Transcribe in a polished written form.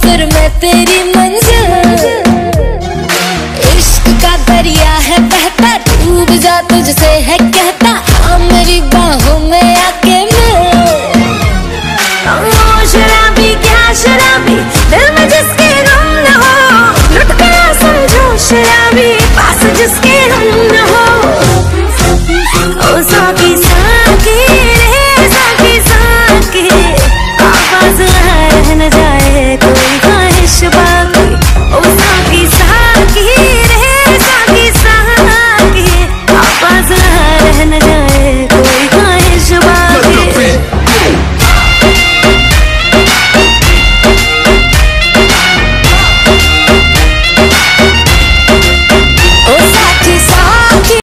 फिर मैं तेरी मंजिल। इश्क का दरिया है बहता, डूब जा तुझसे है कहता।